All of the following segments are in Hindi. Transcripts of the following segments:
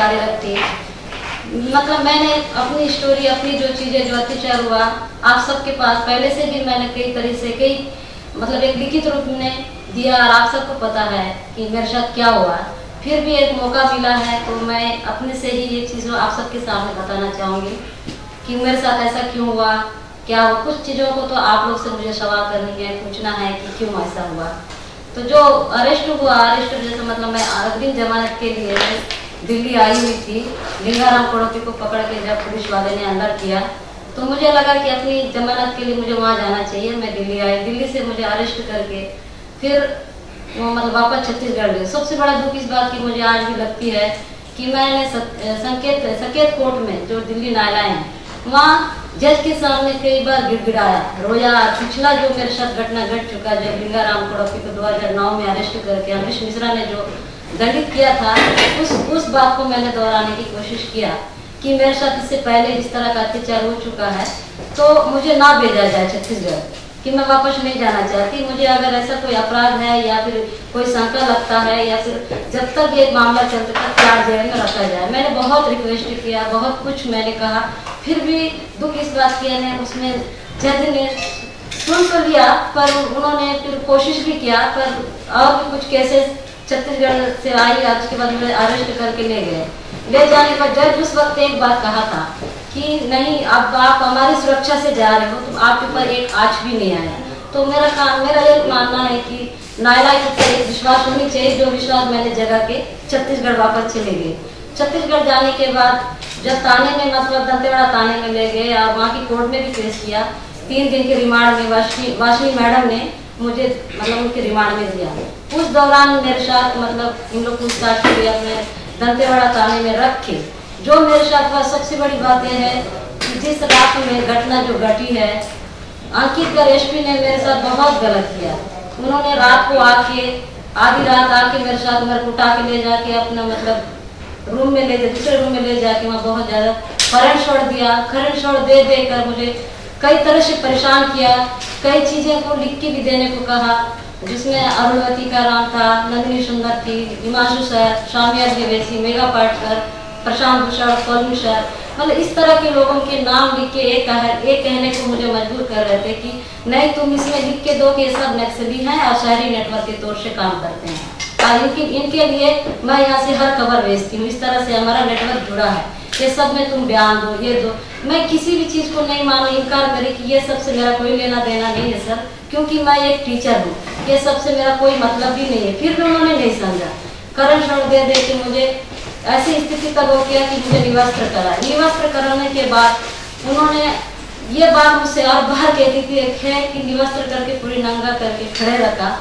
कार्यरत थी। मतलब मैंने अपनी स्टोरी, अपनी जो चीज़ें, जो अत्याचार हुआ आप सबके पास पहले से भी मैंने कई तरह से मतलब एक लिखित रूप में दिया, और आप सबको पता है कि मेरे साथ क्या हुआ। फिर भी एक मौका मिला है तो मैं अपने से ही ये चीज़ आप सबके सामने बताना चाहूँगी कि मेरे साथ ऐसा क्यों हुआ, क्या हुआ। कुछ चीज़ों को तो आप लोग से मुझे सवाल करनी है, पूछना है कि क्यों ऐसा हुआ। तो जो अरेस्ट हुआ, अरेस्ट जैसे मतलब मैं अग्रिम जमानत के लिए दिल्ली आई हुई थी। लिंगाराम कोड़ोपी को पकड़ के जब पुलिस वाले ने अंदर किया तो मुझे लगा कि अपनी जमानत के लिए मुझे वहाँ जाना चाहिए। मैं दिल्ली आई, दिल्ली से मुझे अरेस्ट करके फिर मतलब वापस छत्तीसगढ़ गए। सबसे बड़ा दुख इस बात की मुझे आज भी लगती है कि मैंने सकेत कोर्ट में जो दिल्ली न्यायालय है वहाँ जज के सामने कई बार गिड़गिड़ाया, रोया। पिछला जो मेरे साथ घटना घट चुका, जब लिंगाराम कोड़ोपी को 2009 में अरेस्ट करके अमरीश मिश्रा ने जो दंडित किया था, उस बात को मैंने दोहराने की कोशिश किया कि मेरे साथ इससे पहले इस तरह का अत्याचार हो चुका है तो मुझे ना भेजा जाए छत्तीसगढ़, कि मैं वापस नहीं जाना चाहती। मुझे अगर ऐसा कोई अपराध है या फिर कोई शंका लगता है या फिर जब तक ये मामला चलते तक तिहाड़ जेल में रखा जाए। मैंने बहुत रिक्वेस्ट किया, बहुत कुछ मैंने कहा, फिर भी दुख इस बात की है उसमें जज ने सुन तो लिया, पर उन्होंने फिर कोशिश भी किया, पर और भी कुछ केसेस छत्तीसगढ़ से आई, उसके बाद मुझे अरेस्ट करके ले गए। ले जाने पर जज उस वक्त एक बात कहा था कि नहीं, अब आप हमारी सुरक्षा से जा रहे हो, तो आपके ऊपर एक आँच भी नहीं आया। तो मेरा ये मानना है कि न्यायालय के ऊपर एक विश्वास होनी चाहिए, जो विश्वास मैंने जगह के छत्तीसगढ़ वापस चले गए। छत्तीसगढ़ जाने के बाद जब थाने में मतलब दंतेवाड़ा थाने में ले गए और वहाँ की कोर्ट में भी पेश किया, 3 दिन के रिमांड में वाशनी मैडम ने मुझे मतलब उनके रिमांड में दिया। उस दौरान मेरे साथ मतलब इन लोग पूछताछ के लिए मैं दंतेवाड़ा थाने में रख के, जो मेरे साथ हुआ सबसे बड़ी बात यह है कि जिस रात में घटना जो घटी है, अंकित कर एसपी ने मेरे साथ बहुत गलत किया। उन्होंने रात को आके आधी रात आके मेरे साथ मेरे को उठा के ले जाके अपना मतलब रूम में दूसरे रूम में ले जाके वहाँ बहुत ज़्यादा करंट छोड़ दिया। करंट छोड़ दे कर मुझे कई तरह से परेशान किया। कई चीज़ें को लिख के भी देने को कहा, जिसमें अरुणवती का नाम था, नंदिनी सुंदर थी, हिमांशु सर, शामिया द्विवेदी, मेघा पाटकर, प्रशांत भूषण, पल्लू सर, मतलब इस तरह के लोगों के नाम लिख के एक कहने को मुझे मजबूर कर रहे थे कि नहीं, तुम इसमें लिख के दो कि ये सब नक्सली हैं और शहरी नेटवर्क के तौर से काम करते हैं, और इनके लिए मैं यहाँ से हर खबर भेजती हूँ। इस तरह से हमारा नेटवर्क जुड़ा है, ये सब में तुम बयान दो, ये दो। मैं किसी भी चीज़ को नहीं मानो, इनकार करे कि ये सबसे मेरा कोई लेना देना नहीं है सर, क्योंकि मैं एक टीचर हूँ, ये सबसे मेरा कोई मतलब भी नहीं है। फिर भी उन्होंने नहीं समझा। करंट शॉट दे के मुझे ऐसी स्थिति तक हो गया कि मुझे निवस्त्र करा। निवस्त्र कराने के बाद उन्होंने ये बात मुझसे और बाहर कहती थी कि निवस्त्र करके पूरी नंगा करके खड़े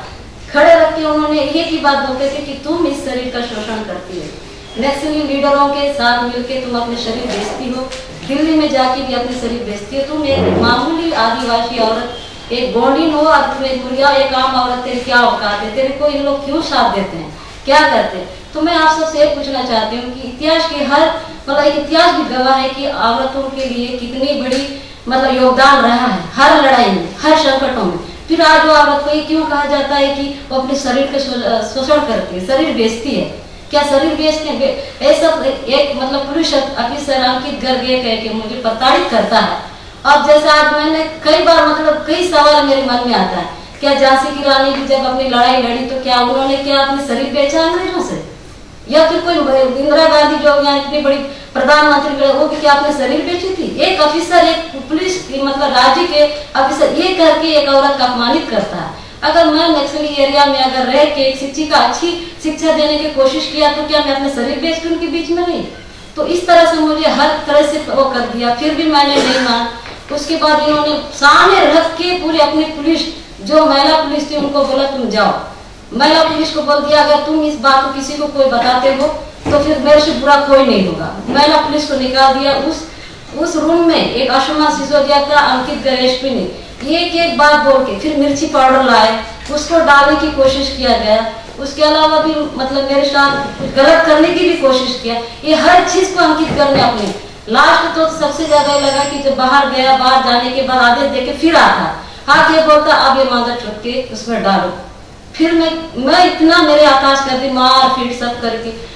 रख के उन्होंने एक ही बात बोलते थे कि तुम इस शरीर का शोषण करती है, नक्सली लीडरों के साथ मिलके तुम अपने शरीर बेचती हो, दिल्ली में जाके भी अपने शरीर बेचती हो। तुम एक मामूली आदिवासी औरत, एक गोंडीन हो और तुम्हें गुड़िया एक आम औरत, तेरी क्या औकात है, तेरे को इन लोग क्यों साथ देते हैं, क्या करते हैं। तो मैं आप सबसे ये पूछना चाहती हूँ कि इतिहास के हर मतलब एक इतिहास भी गवाह है कि औरतों के लिए कितनी बड़ी मतलब योगदान रहा है हर लड़ाई में, हर संकटों में। फिर आज वो औरत को ये क्यों कहा जाता है कि वो अपने शरीर का शोषण करती है, शरीर बेचती है। क्या शरीर बेचने ऐसा एक मतलब पुलिस ऑफिसर अंकित गर्ग ये कह के मुझे प्रताड़ित करता है। अब जैसे आज मैंने कई बार मतलब कई सवाल मेरे मन में आता है, क्या झांसी की रानी भी जब अपनी लड़ाई लड़ी तो क्या उन्होंने क्या अपने शरीर बेचा अंग्रेजों से, या फिर कोई इंदिरा गांधी जो यहाँ इतनी बड़ी प्रधानमंत्री वो भी क्या अपने शरीर बेची थी। एक ऑफिसर, एक पुलिस मतलब राज्य के ऑफिसर ये करके एक औरत का अपमानित करता है। अगर मैं नक्सली एरिया में अगर रह के एक शिक्षिका अच्छी शिक्षा देने की कोशिश किया तो क्या मैं अपने शरीर बेच के उनके बीच में नहीं। तो इस तरह से मुझे हर तरह से वो कर दिया, फिर भी मैंने नहीं मान। उसके बाद इन्होंने सामने रख के पूरी अपनी पुलिस जो महिला पुलिस थी उनको बोला तुम जाओ। महिला पुलिस को बोल दिया अगर तुम इस बात को किसी को कोई बताते हो तो फिर मेरे से बुरा कोई नहीं होगा। महिला पुलिस को निकाल दिया। उस रूम में एक अशोमा सिसोदिया का अंकित गणेश भी ने एक बात बोल के फिर मिर्ची पाउडर लाए, उसको डालने की कोशिश किया गया। उसके अलावा भी मतलब मेरे साथ गलत करने की भी कोशिश किया। ये हर चीज को अंकित करने अपने लास्ट तो सबसे ज्यादा लगा कि जब बाहर गया, बाहर जाने के बाद आदेश देके फिर आता हाँ ये बोलता अब ये मांदा चुप के उसमें डालो। फिर मैं इतना मेरे आकाश कर दी मार पीट सब करके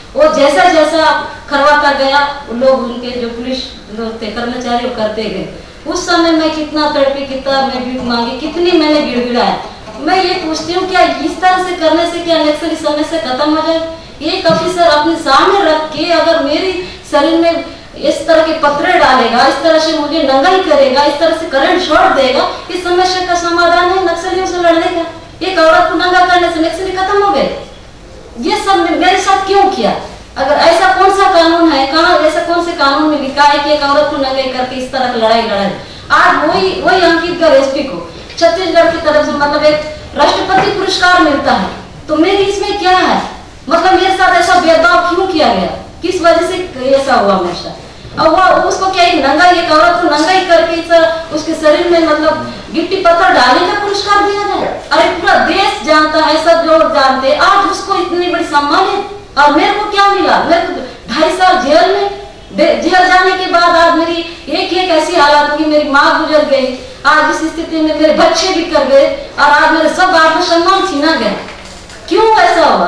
वो जैसा जैसा करवाता गया लोग, उनके जो पुलिस लोग थे कर्मचारी, वो करते गए। उस समय मैं कितना तड़पी, कितना मैं भीख मांगी, कितनी मैंने गिड़गिड़ाया। मैं ये पूछती हूँ क्या इस तरह से करने से क्या नक्सली समस्या खत्म हो जाए? एक ऑफिसर अपने सामने रख के अगर मेरी शरीर में इस तरह के पत्थर डालेगा, इस तरह से मुझे नंगाई करेगा, इस तरह से करंट शॉट देगा, इस समस्या का समाधान है नक्सलियों से लड़ने का? एक औरत को नंगा करने से नक्सली खत्म हो गए? ये सब मेरे साथ क्यों किया? अगर ऐसा कौन सा कानून है, कहाँ ऐसा कौन से कानून में लिखा है कि एक औरत को नंगाई करके इस तरह लड़ाई लड़ाई? आज वही अंकित कर एसपी को छत्तीसगढ़ की तरफ से मतलब एक राष्ट्रपति पुरस्कार मिलता है, तो मेरी इसमें क्या है? मतलब मेरे साथ ऐसा भेदभाव क्यों किया गया? किस वजह से ऐसा हुआ मेरे साथ? और वो उसको क्या नंगा, एक औरत को नंगाई करके उसके शरीर में मतलब गिट्टी पत्थर डालने का पुरस्कार दिया जाए? अरे पूरा देश जानता है, सब लोग जानते, आज उसको इतनी बड़ी सम्मान है और मेरे को क्या मिला? मेरे को 2.5 साल जेल में, जेल जाने के बाद आज मेरी एक ऐसी हालत हुई, मेरी माँ गुजर गई, आज इस स्थिति में मेरे बच्चे भी कर गए और आज मेरे सब आत्मसम्मान छीना गया। क्यों ऐसा हुआ?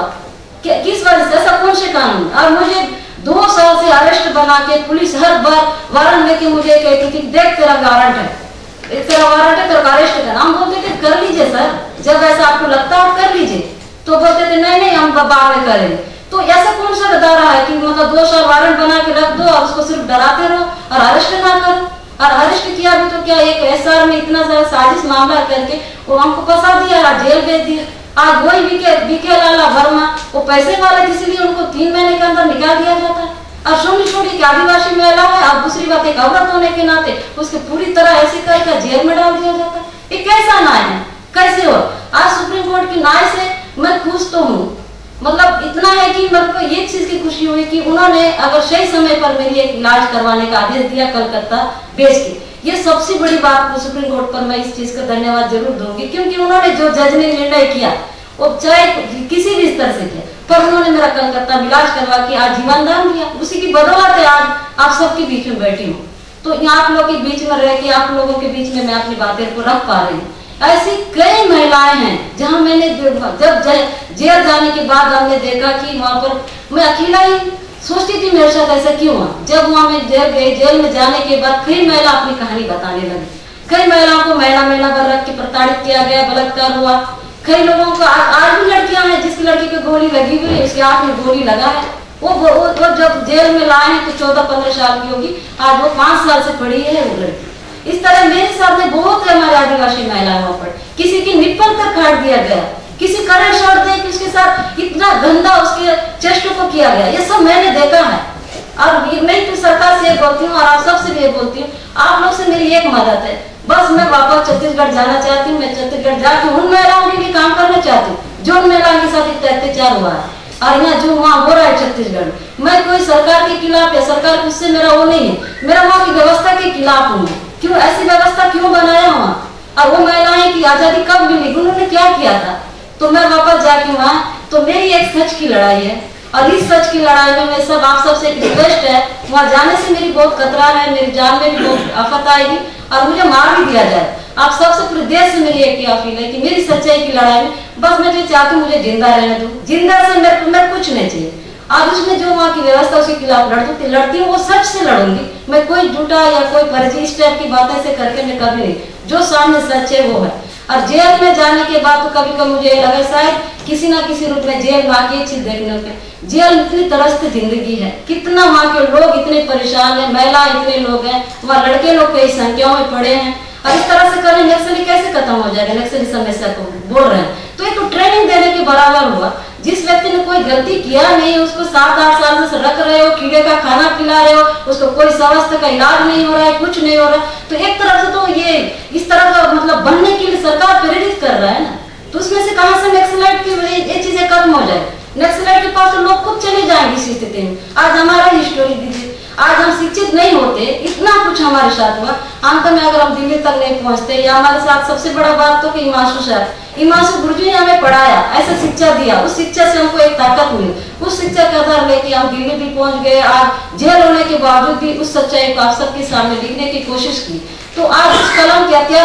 किस वजह से? ऐसा कौन से कानून? और मुझे 2 साल से अरेस्ट बना के पुलिस हर बार वारंट लेके मुझे कहती थी देख तेरा वारंट है, तेरा वारंट है, तेरा अरेस्ट करना। हम बोलते थे कर लीजिए सर, जब ऐसा आपको लगता है कर लीजिए, तो बोलते थे नहीं हम बाद में करेंगे। तो ऐसा कौन सा बता रहा है कि मतलब 2 साल वारंट बना के रख दो और उसको सिर्फ डराते रहो और अरेस्ट ना करो? और अरेस्ट किया भी तो क्या एक एसआर में इतना सारा साजिश मामला करके वो हमको फंसा दिया और जेल भेज दिया। आज वही बीके लाला वर्मा वो पैसे वाले, इसलिए उनको 3 महीने के अंदर निकाल दिया जाता है। और छोटी की आदिवासी महिला है और दूसरी बात एक औरत होने के नाते उसके पूरी तरह ऐसे करके जेल में डाल दिया जाता है। ये कैसा न्याय है? कैसे हो? आज सुप्रीम कोर्ट की न्याय से मैं खुश तो हूँ, मतलब इतना है कि मेरे को एक चीज की खुशी हुई कि उन्होंने अगर सही समय पर मेरी एक इलाज करवाने का आदेश दिया कलकत्ता भेज के, ये सबसे बड़ी बात को सुप्रीम कोर्ट पर मैं इस चीज का धन्यवाद जरूर दूंगी, क्योंकि उन्होंने जो जज ने निर्णय किया वो चाहे किसी भी स्तर से किया, पर उन्होंने मेरा कलकत्ता में इलाज करवा के आज जीवन दान दिया। उसी की बदौलत है आज आप सबके बीच में बैठी हूँ। तो आप लोग के बीच में रह के आप लोगों के बीच में मैं अपनी बातें को रख पा रही हूँ। ऐसी कई महिलाएं हैं जहां मैंने जब जेल जाने के बाद हमने देखा कि वहां पर मैं अकेला ही सोचती थी मेरे साथ ऐसा क्यों हुआ। जब वहां मैं जेल गई, जेल में जाने के बाद कई महिला अपनी कहानी बताने लगी। कई महिलाओं को महीना भर रख के प्रताड़ित किया गया, बलात्कार हुआ। कई लोगों को आज भी लड़कियां हैं जिसकी लड़की को गोली लगी हुई है, उसके हाथ में गोली लगा है, वो जब जेल में लाए हैं तो 14-15 साल की होगी, आज वो 5 साल से पड़ी है वो लड़की। इस तरह मेरे सामने बहुत है हमारे आदिवासी महिलाओं पर, किसी की निप्पल तक काट दिया गया, किसी करंट शॉट दे कि उसके साथ इतना गंदा उसके चेस्ट को किया गया, ये सब मैंने देखा है। और मैं तो सरकार से ये बोलती हूँ और आप सबसे भी ये बोलती हूँ, आप लोग से मेरी एक मदद है, बस मैं वापस छत्तीसगढ़ जाना चाहती हूँ। मैं छत्तीसगढ़ जाके उन महिलाओं के लिए काम करना चाहती हूँ जो उन महिलाओं के साथ इतना अत्याचार हुआ है और यहाँ जो वहाँ हो रहा है छत्तीसगढ़ में। मैं कोई सरकार के खिलाफ या सरकार उससे मेरा वो नहीं है, मेरा वहाँ की व्यवस्था के खिलाफ हूँ। क्यों ऐसी व्यवस्था क्यों बनाया वहाँ? और वो महिलाएं की आजादी कब मिली, उन्होंने क्या किया था? तो मैं वापस जाके वहाँ, तो मेरी एक सच की लड़ाई है और इस सच की लड़ाई में मैं सब आप सबसे एक रिक्वेस्ट है, वहाँ जाने से मेरी बहुत खतरा है, मेरी जान में भी बहुत आफत आएगी और मुझे मार भी दिया जाए। आप सबसे पूरे देश से मेरी एक ही अपील है कि मेरी सच्चाई की लड़ाई में बस मैं जो चाहती हूँ मुझे जिंदा रहने दो, जिंदा से मैं कुछ नहीं चाहिए। आज उसमें जो वहाँ की व्यवस्था उसके खिलाफ लड़ती हूँ, वो सच से लड़ूंगी। मैं कोई झूठा या कोई फर्जी इस टाइप की बातें से करके मैं कभी नहीं, जो सामने सच है वो है। और जेल में जाने के बाद तो कभी कभी मुझे लगा शायद किसी ना किसी रूप में जेल में आके एक चीज देखने को, जेल इतनी तरस्त जिंदगी है, कितना वहाँ के लोग इतने परेशान है, महिला इतने लोग हैं, वहाँ लड़के लोग कई संख्याओं में पड़े हैं। और इस तरह से करें नक्सली कैसे खत्म हो जाएगा? नक्सली समस्या को बोल रहे हैं तो एक तो ट्रेनिंग देने के बराबर हुआ। जिस व्यक्ति ने कोई गलती किया नहीं, उसको 7-8 साल से रख रहे हो, कीड़े का खाना खिला रहे हो, उसको कोई स्वास्थ्य का इलाज नहीं हो रहा है, कुछ नहीं हो रहा, तो एक तरफ से तो ये इस तरह का मतलब बनने के लिए सरकार प्रेरित कर रहा है ना, तो उसमें से कहां से नक्सलाइट की ये चीजें खत्म हो जाए? नक्सलाइट के पास तो लोग खुद चले जाएंगे इस स्थिति में। आज हमारा ही स्टोरी दीजिए, आज हम शिक्षित नहीं होते, इतना कुछ हमारे साथ हुआ, अंत में अगर हम दिल्ली तक नहीं पहुंचते, या हमारे साथ सबसे बड़ा बात तो कि हिमांशु गुरुजी ने हमें पढ़ाया, ऐसा शिक्षा दिया, उस शिक्षा से हमको एक ताकत मिली, उस शिक्षा के आधार लेके हम दिल्ली भी पहुंच गए। आज जेल होने के बावजूद भी उस सच्चाई को आप सबके सामने लिखने की कोशिश की, तो आज उस कलम के हथियार से हमें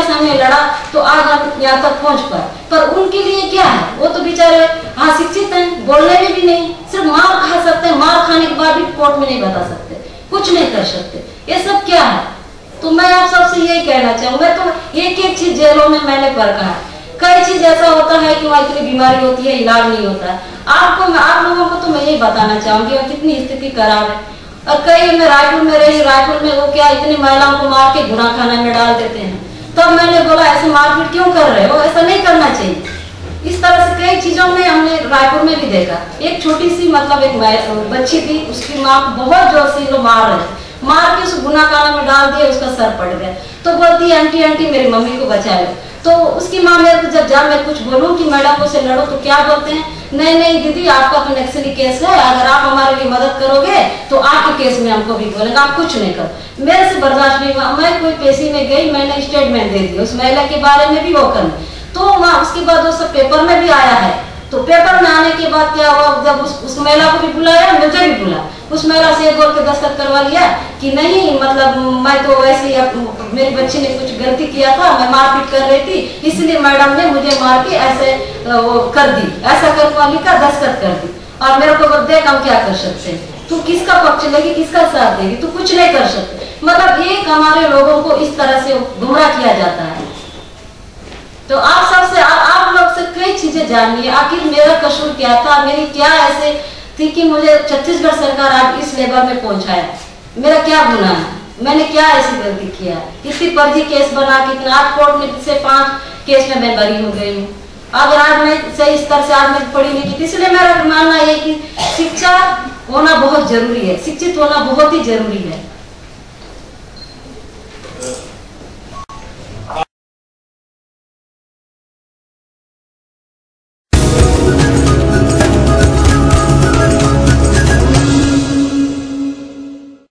लड़ा तो आज हम यहाँ तक पहुंच पाए। पर उनके लिए क्या है, वो तो बेचारे हाँ शिक्षित हैं, बोलने में भी नहीं, सिर्फ मार खा सकते हैं, मार खाने के बाद भी कोर्ट में नहीं बता सकते, कुछ नहीं कर सकते। ये सब क्या है? तो मैं आप सबसे यही कहना चाहूँगा, मैं तो एक एक चीज जेलों में मैंने परखा है। कई चीज ऐसा होता है कि वहाँ इतनी बीमारी होती है, इलाज नहीं होता है। आप लोगों को तो मैं यही बताना चाहूंगी और कितनी स्थिति खराब है। और कई मैं रायपुर में रही, रायपुर में वो क्या इतनी महिलाओं को मार के गुना खाना में डाल देते हैं। तब मैंने बोला ऐसे मारपीट क्यों कर रहे हो, ऐसा नहीं करना चाहिए। इस तरह से कई चीजों में हमने रायपुर में भी देखा। एक छोटी सी मतलब एक बच्ची थी, उसकी माँ को बहुत जोर से लोग मार रहे थे, मार के उस गुना खाना में डाल दिया, उसका सर पड़ गया। तो बोलती आंटी आंटी मेरी मम्मी को बचा लो। तो उसकी माँ मेरे को जब मैं कुछ बोलूँ कि मैडम को से लड़ो तो क्या बोलते हैं, नहीं नहीं दीदी आपका तो नक्सली केस है, अगर आप हमारे लिए मदद करोगे तो आपके केस में हमको भी बोलेंगे, आप कुछ नहीं करो। मेरे से बर्दाश्त नहीं हुआ। मैं कोई पेशी में गई, मैंने स्टेटमेंट दे दिया उस महिला के बारे में भी वो करना, तो वहाँ उसके बाद वो सब पेपर में भी आया है। तो पेपर में आने के बाद क्या हुआ, जब उस महिला को भी बुलाया, मुझे भी बुला, उस महिला से बोल के दस्तखत करवा लिया कि नहीं मतलब मैं तो वैसे ही मेरी बच्ची ने कुछ गलती किया था, मैं मारपीट कर रही थी, इसलिए मैडम ने मुझे मार के ऐसे वो कर दी, ऐसा करवा लिखा, दस्तखत कर दी। और मेरे को देख हम क्या कर सकते हैं, तू किसका पक्ष लेगी, किसका साथ देगी, तू कुछ नहीं कर सकते। मतलब एक हमारे लोगों को इस तरह से गुमराह किया जाता है। तो आप सबसे आप लोग से कई चीजें जाननी है, आखिर मेरा कसूर क्या था, मेरी क्या ऐसे थी कि मुझे छत्तीसगढ़ सरकार आज इस लेवल में पहुंचाया, मेरा क्या गुनाह है, मैंने क्या ऐसी गलती किया है, कितनी फर्जी केस बना के आज कोर्ट में से 5 केस में मैं बरी हो गई हूँ। अगर आज मैं सही स्तर से आज मैं पढ़ी नहीं की, इसलिए मेरा मानना है कि शिक्षा होना बहुत जरूरी है, शिक्षित होना बहुत ही जरूरी है।